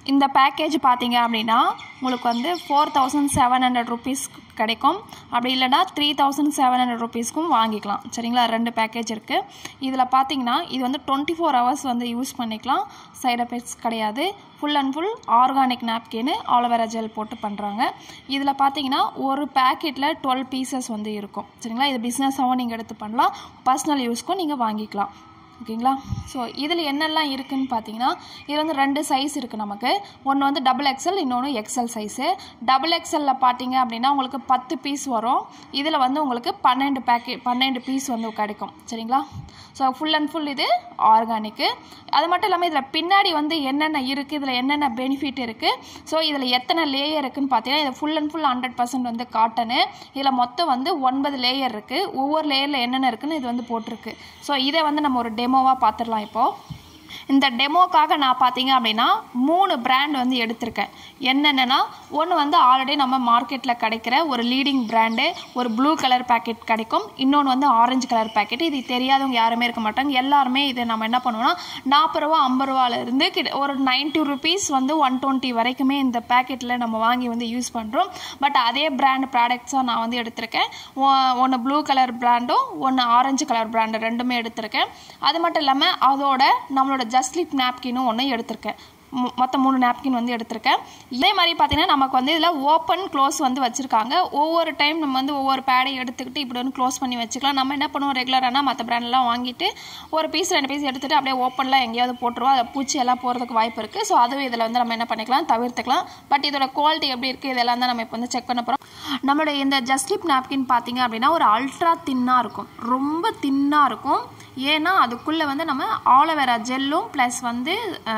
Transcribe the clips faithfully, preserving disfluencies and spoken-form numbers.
இந்த பேக்கேஜ் பார்த்தீங்க அப்படின்னா உங்களுக்கு வந்து four thousand seven hundred rupees கிடைக்கும். அப்படி இல்லைனா த்ரீ தௌசண்ட் செவன் ஹண்ட்ரட் ருபீஸ்க்கும் வாங்கிக்கலாம். சரிங்களா, ரெண்டு பேக்கேஜ் இருக்குது. இதில் பார்த்தீங்கன்னா இது வந்து டுவெண்ட்டி ஃபோர் ஹவர்ஸ் வந்து யூஸ் பண்ணிக்கலாம். சைட் எஃபெக்ட்ஸ் கிடையாது. ஃபுல் அண்ட் ஃபுல் ஆர்கானிக் நாப்கின்னு ஆலோவேரா ஜெல் போட்டு பண்ணுறாங்க. இதில் பார்த்தீங்கன்னா ஒரு பேக்கெட்டில் டுவெல் பீசஸ் வந்து இருக்கும். சரிங்களா, இது பிஸ்னஸாகவும் நீங்கள் எடுத்து பண்ணலாம், பர்சனல் யூஸ்க்கும் நீங்கள் வாங்கிக்கலாம். ஓகேங்களா. ஸோ இதில் என்னெல்லாம் இருக்குதுன்னு பார்த்தீங்கன்னா இதில் வந்து ரெண்டு சைஸ் இருக்குது நமக்கு. ஒன்று வந்து டபுள் எக்ஸ்எல், இன்னொன்று எக்ஸ்எல் சைஸு. டபுள் எக்ஸ்எல்லில் பார்த்தீங்க அப்படின்னா உங்களுக்கு பத்து பீஸ் வரும். இதில் வந்து உங்களுக்கு பன்னெண்டு பேக்கெட் பன்னெண்டு பீஸ் வந்து கிடைக்கும். சரிங்களா. ஸோ ஃபுல் அண்ட் ஃபுல் இது ஆர்கானிக்கு. அது மட்டும் இல்லாமல் இதில் பின்னாடி வந்து என்னென்ன இருக்குது, இதில் என்னென்ன பெனிஃபிட் இருக்குது, ஸோ இதில் எத்தனை லேயர் இருக்குதுன்னு பார்த்தீங்கன்னா இது full and full hundred percent வந்து காட்டனு. இதில் மொத்தம் வந்து ஒன்பது லேயர் இருக்குது. ஒவ்வொரு லேயரில் என்னென்ன இருக்குதுன்னு இது வந்து போட்டிருக்கு. ஸோ இதை வந்து நம்ம ஒரு டெமோவாக பார்த்துடலாம். இப்போது இந்த டெமோக்காக நான் பார்த்தீங்க அப்படின்னா மூணு பிராண்ட் வந்து எடுத்திருக்கேன். என்னென்னா ஒன்று வந்து ஆல்ரெடி நம்ம மார்க்கெட்டில் கிடைக்கிற ஒரு லீடிங் பிராண்டு, ஒரு ப்ளூ கலர் பேக்கெட் கிடைக்கும். இன்னொன்று வந்து ஆரஞ்சு கலர் பேக்கெட். இது தெரியாதவங்க யாருமே இருக்க மாட்டாங்க. எல்லாருமே இதை நம்ம என்ன பண்ணுவோம்னா நாற்பது ரூபா ஐம்பது ரூபாலேருந்து கிட்ட ஒரு நைன்ட்டி ருபீஸ் வந்து ஒன் டுவெண்ட்டி வரைக்குமே இந்த பேக்கெட்டில் நம்ம வாங்கி வந்து யூஸ் பண்ணுறோம். பட் அதே பிராண்ட் ப்ராடக்ட்ஸாக நான் வந்து எடுத்திருக்கேன். ஒன்று ப்ளூ கலர் பிராண்டும் ஒன்று ஆரஞ்சு கலர் பிராண்டு ரெண்டுமே எடுத்திருக்கேன். அது மட்டும் இல்லாமல் அதோட நம்மளோட ஜஸ்லீப் நாப்கினும் ஒன்று எடுத்திருக்கேன். மொத்தம் மூணு நாப்கின் வந்து எடுத்திருக்கேன். இதே மாதிரி பார்த்தீங்கன்னா நமக்கு வந்து இதில் ஓப்பன் க்ளோஸ் வந்து வச்சுருக்காங்க. ஒவ்வொரு டைம் நம்ம வந்து ஒவ்வொரு பேடையும் எடுத்துக்கிட்டு இப்படி வந்து க்ளோஸ் பண்ணி வச்சுக்கலாம். நம்ம என்ன பண்ணுவோம், ரெகுலரானா மற்ற பிராண்ட்லாம் வாங்கிட்டு ஒரு பீஸ் ரெண்டு பீஸ் எடுத்துகிட்டு அப்படியே ஓப்பனில் எங்கேயாவது போட்டுருவோம். அதை பூச்சி எல்லாம் போகிறதுக்கு வாய்ப்பு இருக்குது. ஸோ அதுவும் இதில் வந்து நம்ம என்ன பண்ணிக்கலாம், தவிர்த்துக்கலாம். பட் இதோட குவாலிட்டி எப்படி இருக்குது இதெல்லாம் தான் நம்ம இப்போ வந்து செக் பண்ண போகிறோம். நம்மளுடைய இந்த ஜஸ்லீப் நாப்கின் பார்த்தீங்க அப்படின்னா ஒரு அல்ட்ரா தின்னாக இருக்கும், ரொம்ப தின்னாக இருக்கும். ஏன்னா அதுக்குள்ளே வந்து நம்ம ஆலோவேரா ஜெல்லும் ப்ளஸ் வந்து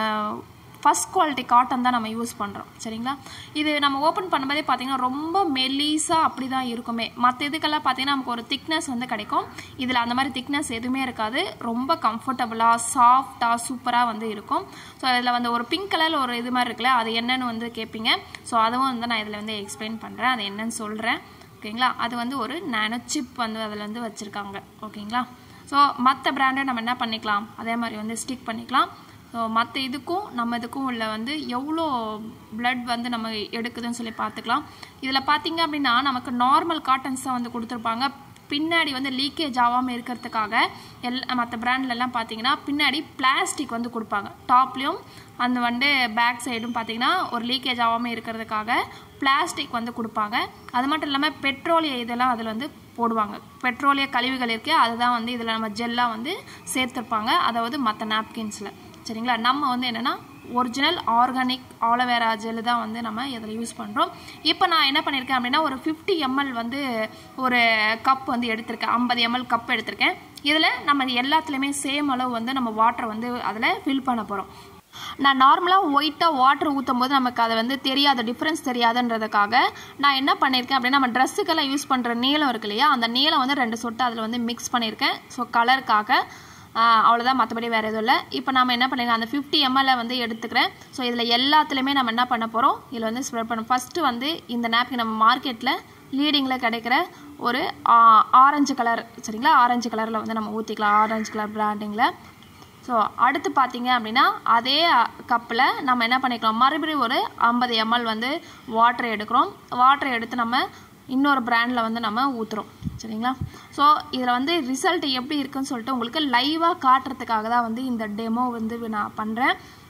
ஃபஸ்ட் குவாலிட்டி காட்டன் தான் நம்ம யூஸ் பண்ணுறோம். சரிங்களா. இது நம்ம ஓப்பன் பண்ணும்போதே பார்த்தீங்கன்னா ரொம்ப மெலீஸாக அப்படி தான் இருக்குமே. மற்ற இதுக்கெல்லாம் பார்த்தீங்கன்னா நமக்கு ஒரு திக்னஸ் வந்து கிடைக்கும். இதில் அந்த மாதிரி திக்னஸ் எதுவுமே இருக்காது. ரொம்ப கம்ஃபர்டபுளாக சாஃப்டாக சூப்பராக வந்து இருக்கும். ஸோ இதில் வந்து ஒரு பிங்க் கலரில் ஒரு இது மாதிரி இருக்குல்ல, அது என்னன்னு வந்து கேட்பீங்க. ஸோ அதுவும் வந்து நான் இதில் வந்து எக்ஸ்பிளைன் பண்ணுறேன், அது என்னன்னு சொல்கிறேன். ஓகேங்களா. அது வந்து ஒரு நானோ சிப் வந்து அதில் வந்து வச்சுருக்காங்க. ஓகேங்களா. ஸோ மற்ற பிராண்டை நம்ம என்ன பண்ணிக்கலாம், அதே மாதிரி வந்து ஸ்டிக் பண்ணிக்கலாம். ஸோ மற்ற இதுக்கும் நம்ம இதுக்கும் உள்ள வந்து எவ்வளோ பிளட் வந்து நம்ம எடுக்குதுன்னு சொல்லி பார்த்துக்கலாம். இதில் பார்த்தீங்க அப்படின்னா நமக்கு நார்மல் காட்டன்ஸ் தான் வந்து கொடுத்துருப்பாங்க. பின்னாடி வந்து லீக்கேஜ் ஆகாமல் இருக்கிறதுக்காக எல்லா மற்ற பிராண்ட்லலாம் பார்த்தீங்கன்னா பின்னாடி பிளாஸ்டிக் வந்து கொடுப்பாங்க. டாப்லேயும் அந்த வந்து பேக் சைடும் பார்த்தீங்கன்னா ஒரு லீக்கேஜ் ஆகாமல் இருக்கிறதுக்காக பிளாஸ்டிக் வந்து கொடுப்பாங்க. அது மட்டும் இல்லாமல் பெட்ரோலிய இதெல்லாம் அதில் வந்து போடுவாங்க. பெட்ரோலிய கழிவுகள் இருக்குது, அதுதான் வந்து இதில் நம்ம ஜெல்லாக வந்து சேர்த்துருப்பாங்க, அதாவது மற்ற நாப்கின்ஸில். சரிங்களா. நம்ம வந்து என்னென்னா ஒரிஜினல் ஆர்கானிக் ஆலோவேரா ஜெல் தான் வந்து நம்ம இதில் யூஸ் பண்ணுறோம். இப்போ நான் என்ன பண்ணியிருக்கேன் அப்படின்னா ஒரு ஃபிஃப்டி எம்எல் வந்து ஒரு கப் வந்து எடுத்திருக்கேன். ஐம்பது எம்எல் கப் எடுத்திருக்கேன். இதில் நம்ம எல்லாத்துலேயுமே சேம் அளவு வந்து நம்ம வாட்டரை வந்து அதில் ஃபில் பண்ண போகிறோம். நான் நார்மலாக ஒயிட்டாக வாட்டர் ஊற்றும் போது நமக்கு அதை வந்து தெரியாத டிஃப்ரென்ஸ் தெரியாதுன்றதுக்காக நான் என்ன பண்ணியிருக்கேன் அப்படின்னா நம்ம ட்ரெஸ்ஸுக்கெல்லாம் யூஸ் பண்ணுற நீளம் இருக்கு இல்லையா, அந்த நீளம் வந்து ரெண்டு சொட்டு அதில் வந்து மிக்ஸ் பண்ணியிருக்கேன். ஸோ கலருக்காக அவ்வளோதான், மற்றபடி வேறு எதுவும் இல்லை. இப்போ நம்ம என்ன பண்ணிருக்கோம், அந்த ஃபிஃப்டி எம்எல்ல வந்து எடுத்துக்கிறேன். ஸோ இதில் எல்லாத்துலேயுமே நம்ம என்ன பண்ண போகிறோம், இதில் வந்து ஸ்ப்ரெட் பண்ணோம். ஃபஸ்ட்டு வந்து இந்த நாப்கின் நம்ம மார்க்கெட்டில் லீடிங்கில் கிடைக்கிற ஒரு ஆரஞ்சு கலர், சரிங்களா, ஆரஞ்சு கலரில் வந்து நம்ம ஊற்றிக்கலாம், ஆரஞ்சு கலர் பிராண்டிங்கில். ஸோ அடுத்து பார்த்தீங்க அப்படின்னா அதே கப்பில் நம்ம என்ன பண்ணிக்கலாம், மறுபடியும் ஒரு ஐம்பது எம்எல் வந்து வாட்டரை எடுக்கிறோம். வாட்டரை எடுத்து நம்ம இன்னொரு பிராண்டில் வந்து நம்ம ஊற்றுறோம். சரிங்களா. ஸோ இதில் வந்து ரிசல்ட் எப்படி இருக்குன்னு சொல்லிட்டு உங்களுக்கு லைவாக காட்டுறதுக்காக தான் வந்து இந்த டெமோ வந்து நான் பண்ணுறேன்.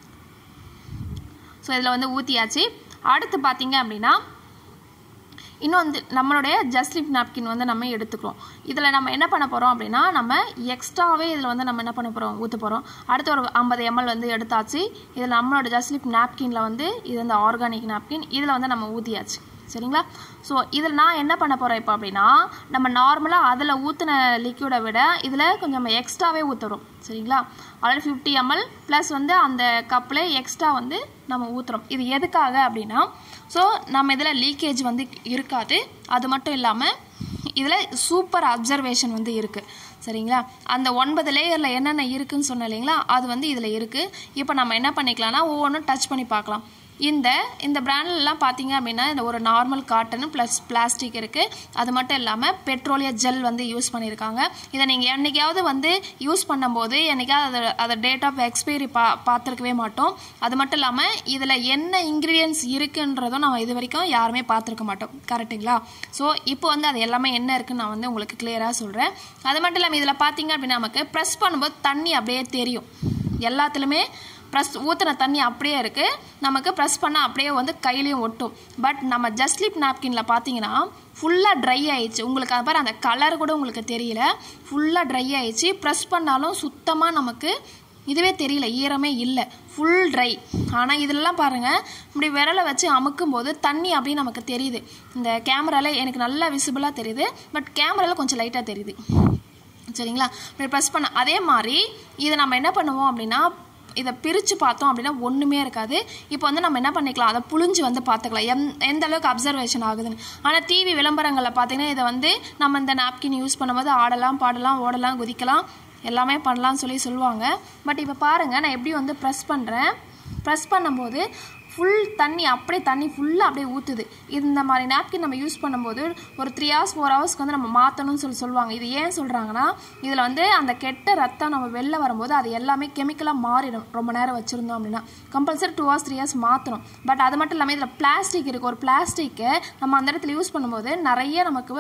ஸோ இதில் வந்து ஊற்றியாச்சு. அடுத்து பார்த்தீங்க அப்படின்னா இன்னும் வந்து நம்மளுடைய ஜஸ்லீப் நாப்கின் வந்து நம்ம எடுத்துக்கிறோம். இதில் நம்ம என்ன பண்ண போகிறோம் அப்படின்னா நம்ம எக்ஸ்ட்ராவே இதில் வந்து நம்ம என்ன பண்ண போகிறோம், ஊற்ற போகிறோம். அடுத்து ஒரு ஐம்பது எம்எல் வந்து எடுத்தாச்சு. இதில் நம்மளோட ஜஸ்லீப் நாப்கினில் வந்து இது வந்து ஆர்கானிக் நாப்கின், இதில் வந்து நம்ம ஊற்றியாச்சு. சரிங்களா. ஸோ இதில் நான் என்ன பண்ண போகிறேன் இப்போ அப்படின்னா நம்ம நார்மலாக அதில் ஊற்றின லிக்யூடை விட இதில் கொஞ்சம் நம்ம எக்ஸ்ட்ராவே ஊற்றுறோம். சரிங்களா. ஆல்ரெடி ஃபிஃப்டி எம்எல் ப்ளஸ் வந்து அந்த கப்பில் எக்ஸ்ட்ரா வந்து நம்ம ஊற்றுறோம். இது எதுக்காக அப்படின்னா ஸோ நம்ம இதில் லீக்கேஜ் வந்து இருக்காது. அது மட்டும் இல்லாமல் இதில் சூப்பர் அப்சர்வேஷன் வந்து இருக்குது. சரிங்களா. அந்த ஒன்பது லேயரில் என்னென்ன இருக்குதுன்னு சொன்னேன் இல்லைங்களா, அது வந்து இதில் இருக்குது. இப்போ நம்ம என்ன பண்ணிக்கலாம்னா ஒவ்வொன்றும் டச் பண்ணி பார்க்கலாம். இந்த இந்த பிராண்ட்லலாம் பார்த்தீங்க அப்படின்னா இந்த ஒரு நார்மல் காட்டன் ப்ளஸ் பிளாஸ்டிக் இருக்குது. அது மட்டும் இல்லாமல் பெட்ரோலிய ஜெல் வந்து யூஸ் பண்ணியிருக்காங்க. இதை நீங்கள் என்றைக்காவது வந்து யூஸ் பண்ணும்போது என்றைக்காவது அதை அதை டேட் ஆஃப் எக்ஸ்பைரி பா பார்த்துருக்கவே மாட்டோம். அது மட்டும் இல்லாமல் இதில் என்ன இன்க்ரீடியன்ஸ் இருக்குன்றதும் நம்ம இது வரைக்கும் யாருமே பார்த்துருக்க மாட்டோம். கரெக்டுங்களா? ஸோ இப்போ வந்து அது எல்லாமே என்ன இருக்குன்னு நான் வந்து உங்களுக்கு கிளியராக சொல்கிறேன். அது மட்டும் இல்லாமல் இதில் பார்த்தீங்க அப்படின்னா நமக்கு ப்ரெஸ் பண்ணும்போது தண்ணி அப்படியே தெரியும். எல்லாத்துலேயுமே ப்ரெஸ் ஊற்றின தண்ணி அப்படியே இருக்குது. நமக்கு ப்ரெஸ் பண்ணால் அப்படியே வந்து கையிலையும் ஒட்டும். பட் நம்ம ஜஸ்ட்லீப் நாப்கினில் பார்த்தீங்கன்னா ஃபுல்லாக ட்ரை ஆயிடுச்சு. உங்களுக்கு அது பாரு அந்த கலர் கூட உங்களுக்கு தெரியல. ஃபுல்லாக ட்ரை ஆயிடுச்சு. ப்ரெஸ் பண்ணாலும் சுத்தமாக நமக்கு இதுவே தெரியல, ஈரமே இல்லை, ஃபுல் ட்ரை. ஆனால் இதெல்லாம் பாருங்கள், இப்படி விரலை வச்சு அமுக்கும் போது தண்ணி அப்படியே நமக்கு தெரியுது. இந்த கேமராவில் எனக்கு நல்லா விசிபிளாக தெரியுது, பட் கேமராவில் கொஞ்சம் லைட்டாக தெரியுது. சரிங்களா? இப்படி ப்ரெஸ் பண்ண அதே மாதிரி இதை நம்ம என்ன பண்ணுவோம் அப்படின்னா இதை பிரித்து பார்த்தோம் அப்படின்னா ஒன்றுமே இருக்காது. இப்போ வந்து நம்ம என்ன பண்ணிக்கலாம், அதை புழிஞ்சு வந்து பார்த்துக்கலாம் எந் எந்த அளவுக்கு அப்சர்வேஷன் ஆகுதுன்னு. ஆனால் டிவி விளம்பரங்களில் பார்த்தீங்கன்னா இதை வந்து நம்ம இந்த நாப்கின் யூஸ் பண்ணும்போது ஆடலாம், பாடலாம், ஓடலாம், குதிக்கலாம், எல்லாமே பண்ணலாம்னு சொல்லி சொல்லுவாங்க. பட் இப்போ பாருங்கள், நான் எப்படி வந்து ப்ரெஸ் பண்ணுறேன். ப்ரெஸ் பண்ணும்போது ஃபுல் தண்ணி அப்படியே தண்ணி ஃபுல்லாக அப்படியே ஊற்றுது. இந்த மாதிரி நாப்கின் நம்ம யூஸ் பண்ணும்போது ஒரு த்ரீ ஹவர்ஸ் ஃபோர் ஹவர்ஸ்க்கு வந்து நம்ம மாற்றணும்னு சொல்லி சொல்லுவாங்க. இது ஏன் சொல்கிறாங்கன்னா இதில் வந்து அந்த கெட்ட ரத்தம் நம்ம வெளில வரும்போது அது எல்லாமே கெமிக்கலாக மாறிடும். ரொம்ப நேரம் வச்சுருந்தோம் அப்படின்னா compulsory two hours three hours மாற்றணும். பட் அது மட்டும் இல்லாமல் இதில் பிளாஸ்டிக் இருக்குது. ஒரு பிளாஸ்டிக்கை நம்ம அந்த இடத்துல யூஸ் பண்ணும்போது நிறைய நமக்கு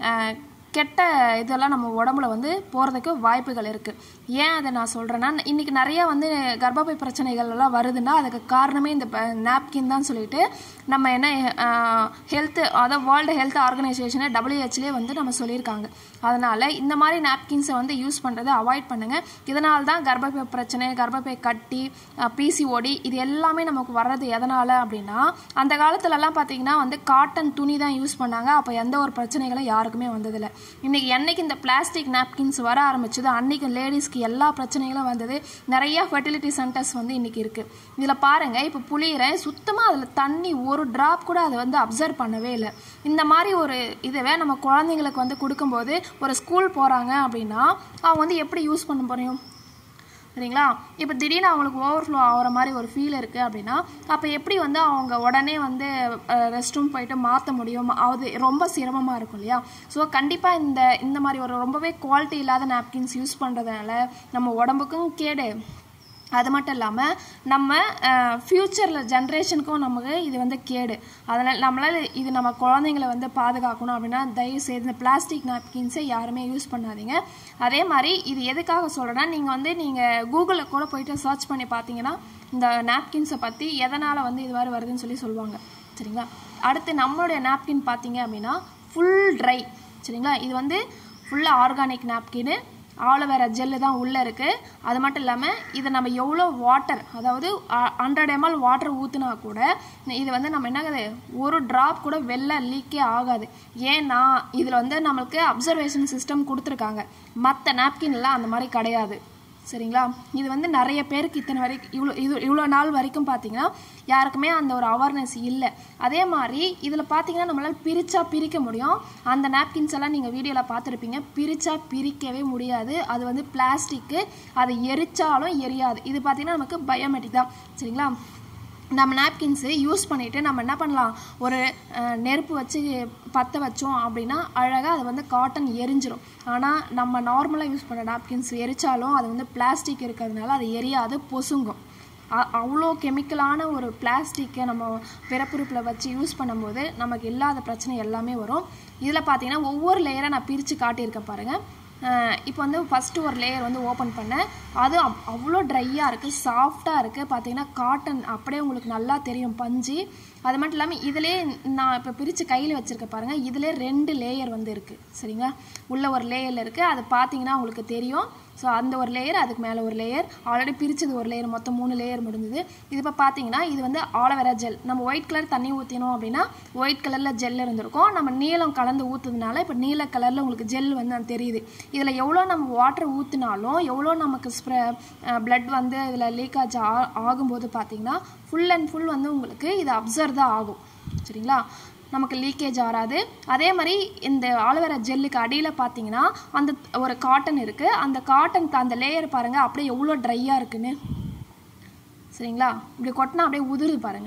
கெட்ட இதெல்லாம் நம்ம உடம்புல வந்து போகிறதுக்கு வாய்ப்புகள் இருக்குது. ஏன் அதை நான் சொல்கிறேன்னா இன்றைக்கி நிறையா வந்து கர்ப்பப்பை பிரச்சனைகள் எல்லாம் வருதுன்னா அதுக்கு காரணமே இந்த நாப்கின் தான் சொல்லிட்டு நம்ம என்ன ஹெல்த்து அதாவது வேர்ல்டு ஹெல்த் ஆர்கனைசேஷனை டபிள்யூஹெச்லேயே வந்து நம்ம சொல்லியிருக்காங்க. அதனால் இந்த மாதிரி நாப்கின்ஸை வந்து யூஸ் பண்ணுறதை அவாய்ட் பண்ணுங்கள். இதனால் தான் கர்ப்பப்பை பிரச்சனை, கர்ப்பப்பை கட்டி, பிசிஓடி இது எல்லாமே நமக்கு வர்றது எதனால் அப்படின்னா அந்த காலத்துலலாம் பார்த்திங்கன்னா வந்து காட்டன் துணி தான் யூஸ் பண்ணாங்க. அப்போ எந்த ஒரு பிரச்சனைகளும் யாருக்குமே வந்ததில்லை. இன்றைக்கி என்றைக்கு இந்த பிளாஸ்டிக் நாப்கின்ஸ் வர ஆரம்பிச்சதோ அன்றைக்கி லேடிஸ்க்கு எல்லா பிரச்சனைகளும் வந்தது. நிறையா ஃபெர்டிலிட்டி சென்டர்ஸ் வந்து இன்றைக்கி இருக்குது. இதில் பாருங்கள், இப்போ புளியிறேன், சுத்தமாக அதில் தண்ணி ஒரு ட்ராப் கூட அதை வந்து அப்சர்வ் பண்ணவே இல்லை. இந்த மாதிரி ஒரு இதுவே நம்ம குழந்தைங்களுக்கு வந்து கொடுக்கும்போது ஒரு ஸ்கூல் போகிறாங்க அப்படின்னா அவங்க வந்து எப்படி யூஸ் பண்ண போகிறோம் சரிங்களா? இப்போ திடீர்னு அவங்களுக்கு ஓவர்ஃப்ளோ ஆகிற மாதிரி ஒரு ஃபீல் இருக்குது அப்படின்னா அப்போ எப்படி வந்து அவங்க உடனே வந்து ரெஸ்ட் ரூம் போயிட்டு மாற்ற முடியும்? அது ரொம்ப சிரமமாக இருக்கும் இல்லையா? ஸோ கண்டிப்பாக இந்த இந்த மாதிரி ஒரு ரொம்பவே குவாலிட்டி இல்லாத நாப்கின்ஸ் யூஸ் பண்ணுறதுனால நம்ம உடம்புக்கும் கேடு. அது மட்டும் இல்லாமல் நம்ம ஃப்யூச்சரில் ஜென்ரேஷனுக்கும் நமக்கு இது வந்து கேடு. அதனால் நம்மளால் இது நம்ம குழந்தைங்களை வந்து பாதுகாக்கணும் அப்படின்னா தயவுசெய்து இந்த பிளாஸ்டிக் நாப்கின்ஸை யாருமே யூஸ் பண்ணாதீங்க. அதே மாதிரி இது எதுக்காக சொல்கிறேன்னா நீங்கள் வந்து நீங்கள் கூகுளில் கூட போயிட்டு சர்ச் பண்ணி பார்த்தீங்கன்னா இந்த நாப்கின்ஸை பற்றி எதனால் வந்து இது மாதிரி வருதுன்னு சொல்லி சொல்லுவாங்க. சரிங்களா? அடுத்து நம்மளுடைய நாப்கின் பார்த்தீங்க அப்படின்னா ஃபுல் ட்ரை. சரிங்களா? இது வந்து ஃபுல்லாக ஆர்கானிக் நாப்கின்னு, ஆலோவேரா ஜெல்லு தான் உள்ளே இருக்குது. அது மட்டும் இல்லாமல் இதை நம்ம எவ்வளோ வாட்டர் அதாவது ஹண்ட்ரட் எம்எல் வாட்டர் ஊற்றுனா கூட இது வந்து நம்ம என்ன ஒரு ட்ராப் கூட வெளில லீக்கே ஆகாது. ஏன்னா இதில் வந்து நம்மளுக்கு அப்சர்வேஷன் சிஸ்டம் கொடுத்துருக்காங்க. மற்ற நாப்கின்லாம் அந்த மாதிரி கிடையாது. சரிங்களா? இது வந்து நிறைய பேருக்கு இத்தனை வரைக்கும் இவ்வளோ இது இவ்வளோ நாள் வரைக்கும் பார்த்தீங்கன்னா யாருக்குமே அந்த ஒரு அவேர்னஸ் இல்லை. அதே மாதிரி இதில் பார்த்தீங்கன்னா நம்மளால் பிரித்தா பிரிக்க முடியும். அந்த நாப்கின்ஸ் எல்லாம் நீங்கள் வீடியோவில் பார்த்துருப்பீங்க. பிரித்தா பிரிக்கவே முடியாது. அது வந்து பிளாஸ்டிக்கு, அது எரிச்சாலும் எரியாது. இது பார்த்தீங்கன்னா நமக்கு பயோமெட்ரிக் தான். சரிங்களா? நம்ம நாப்கின்ஸு யூஸ் பண்ணிவிட்டு நம்ம என்ன பண்ணலாம், ஒரு நெருப்பு வச்சு பற்ற வச்சோம் அப்படின்னா அழகாக அது வந்து காட்டன் எரிஞ்சிடும். ஆனால் நம்ம நார்மலாக யூஸ் பண்ணுற நாப்கின்ஸ் எரிச்சாலும் அது வந்து பிளாஸ்டிக் இருக்கிறதுனால அது எரியாது, பொசுங்கும். அவ்வளோ கெமிக்கலான ஒரு பிளாஸ்டிக்கை நம்ம பிறப்புறுப்பில் வச்சு யூஸ் பண்ணும்போது நமக்கு இல்லாத பிரச்சனை எல்லாமே வரும். இதில் பார்த்தீங்கன்னா ஒவ்வொரு லேயராக நான் பிரித்து காட்டியிருக்கேன் பாருங்கள். இப்போ வந்து ஃபஸ்ட்டு ஒரு லேயர் வந்து ஓப்பன் பண்ணேன். அது அவ் அவ்வளோ ட்ரையாக இருக்குது, சாஃப்டாக இருக்குது. பார்த்தீங்கன்னா காட்டன் அப்படியே உங்களுக்கு நல்லா தெரியும், பஞ்சு. அது மட்டும் இல்லாமல் இதிலே நான் இப்போ பிரித்து கையில் வச்சுருக்க பாருங்கள், இதிலே ரெண்டு லேயர் வந்து இருக்குது. சரிங்களா? உள்ள ஒரு லேயரில் இருக்குது, அது பார்த்தீங்கன்னா உங்களுக்கு தெரியும். ஸோ அந்த ஒரு லேயர், அதுக்கு மேலே ஒரு லேயர், ஆல்ரெடி பிரித்தது ஒரு லேயர், மொத்தம் மூணு லேயர் முடிஞ்சுது. இது இப்போ பார்த்தீங்கன்னா இது வந்து ஆலோவேரா ஜெல். நம்ம ஒயிட் கலர் தண்ணி ஊற்றினோம் அப்படின்னா ஒயிட் கலரில் ஜெல் இருந்திருக்கும். நம்ம நீலம் கலந்து ஊற்றுறதுனால இப்போ நீல கலரில் உங்களுக்கு ஜெல் வந்து தெரியுது. இதில் எவ்வளோ நம்ம வாட்டர் ஊற்றினாலும் எவ்வளோ நமக்கு ஸ்ப்ரெ பிளட் வந்து இதில் லீக்காஜ் ஆ ஆகும்போது பார்த்தீங்கன்னா ஃபுல் அண்ட் ஃபுல் வந்து உங்களுக்கு இது அப்சர்வ் தான் ஆகும். சரிங்களா? நமக்கு லீக்கேஜ் ஆகாது. அதே மாதிரி இந்த ஆலோவேரா ஜெல்லுக்கு அடியில் பார்த்தீங்கன்னா அந்த ஒரு காட்டன் இருக்குது. அந்த காட்டனுக்கு அந்த லேயர் பாருங்கள் அப்படியே எவ்வளோ ட்ரையாக இருக்குன்னு. சரிங்களா? இப்படி கொட்டினா அப்படியே உதிருது பாருங்கள்.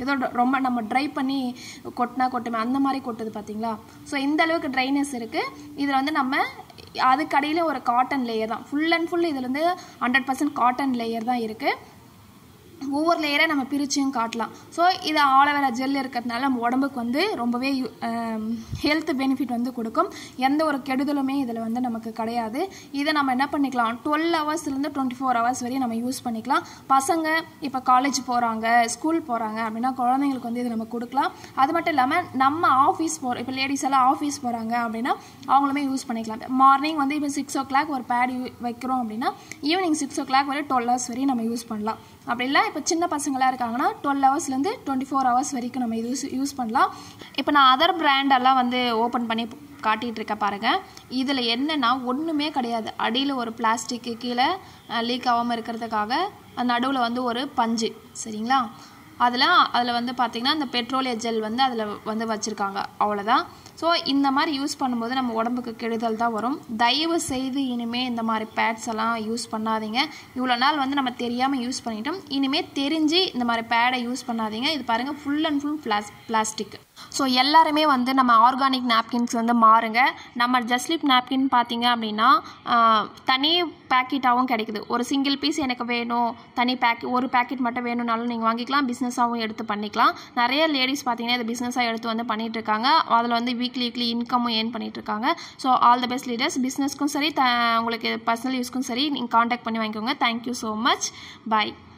ஏதோ ரொம்ப நம்ம ட்ரை பண்ணி கொட்டினா கொட்டுமே அந்த மாதிரி கொட்டுது பார்த்தீங்களா. ஸோ இந்த அளவுக்கு ட்ரைனஸ் இருக்குது. இதில் வந்து நம்ம அதுக்கு அடியில் ஒரு காட்டன் லேயர் தான், ஃபுல் அண்ட் ஃபுல் இதில் வந்து ஹண்ட்ரட் பர்சன்ட் காட்டன் லேயர் தான் இருக்குது. ஒவ்வொரு லேயரை நம்ம பிரிச்சும் காட்டலாம். ஸோ இது ஆலோவேரா ஜெல் இருக்கிறதுனால நம்ம உடம்புக்கு வந்து ரொம்பவே ஹெல்த் பெனிஃபிட் வந்து கொடுக்கும். எந்த ஒரு கெடுதலுமே இதில் வந்து நமக்கு கிடையாது. இதை நம்ம என்ன பண்ணிக்கலாம், டுவெல் ஹவர்ஸ்லேருந்து டுவெண்ட்டி ஃபோர் ஹவர்ஸ் வரையும் நம்ம யூஸ் பண்ணிக்கலாம். பசங்க இப்போ காலேஜ் போகிறாங்க, ஸ்கூல் போகிறாங்க அப்படின்னா குழந்தைங்களுக்கு வந்து இது நம்ம கொடுக்கலாம். அது மட்டும் இல்லாமல் நம்ம ஆஃபீஸ் போகிற இப்போ லேடிஸ் எல்லாம் ஆஃபீஸ் போகிறாங்க அப்படின்னா அவங்களுமே யூஸ் பண்ணிக்கலாம். மார்னிங் வந்து இப்போ சிக்ஸ் ஓ கிளாக் ஒரு பேட் வைக்கிறோம் அப்படின்னா ஈவினிங் சிக்ஸ் ஓ கிளாக் வரை டுவெல் ஹவர்ஸ் வரையும் நம்ம யூஸ் பண்ணலாம். அப்படி இல்லை இப்போ சின்ன பசங்களாக இருக்காங்கன்னா டுவெல் ஹவர்ஸ்லேருந்து டுவெண்ட்டி ஃபோர் ஹவர்ஸ் வரைக்கும் நம்ம யூஸ் யூஸ் பண்ணலாம். இப்போ நான் அதர் பிராண்டெல்லாம் வந்து ஓப்பன் பண்ணி காட்டிகிட்டு இருக்க பாருங்கள். இதில் என்னென்னா ஒன்றுமே கிடையாது. அடியில் ஒரு பிளாஸ்டிக்கு கீழே லீக் ஆகாமல் இருக்கிறதுக்காக நடுவில் வந்து ஒரு பஞ்சு, சரிங்களா. அதில் அதில் வந்து பார்த்திங்கன்னா இந்த பெட்ரோலிய ஜெல் வந்து அதில் வந்து வச்சுருக்காங்க, அவ்வளோதான். ஸோ இந்த மாதிரி யூஸ் பண்ணும்போது நம்ம உடம்புக்கு கெடுதல் தான் வரும். தயவு செய்து இனிமேல் இந்த மாதிரி பேட்ஸ் எல்லாம் யூஸ் பண்ணாதீங்க. இவ்வளோ நாள் வந்து நம்ம தெரியாமல் யூஸ் பண்ணிட்டோம். இனிமேல் தெரிஞ்சு இந்த மாதிரி பேடை யூஸ் பண்ணாதீங்க. இது பாருங்கள் full and full plas plastic. So எல்லாருமே வந்து நம்ம ஆர்கானிக் நாப்கின்ஸ் வந்து மாறுங்க. நம்ம ஜஸ்லீப் நாப்கின் பார்த்தீங்க அப்படின்னா தனி பேக்கெட்டாகவும் கிடைக்குது. ஒரு சிங்கிள் பீஸ் எனக்கு வேணும், தனி பேக் ஒரு பேக்கெட் மட்டும் வேணும்னாலும் நீங்கள் வாங்கிக்கலாம். பிஸ்னஸாகவும் எடுத்து பண்ணிக்கலாம். நிறைய லேடிஸ் பார்த்தீங்கன்னா இது பிஸ்னஸாக எடுத்து வந்து பண்ணிகிட்டு இருக்காங்க. அதில் வந்து வீக்லி வீக்லி இன்கமும் ஏர்ன் பண்ணிட்டு இருக்காங்க. So all the best leaders. பிஸ்னஸ்க்கும் சரி, த உங்களுக்கு பர்சனல் யூஸ்க்கும் சரி நீங்கள் காண்டாக்ட் பண்ணி வாங்கிக்கோங்க. Thank you so much. பாய்.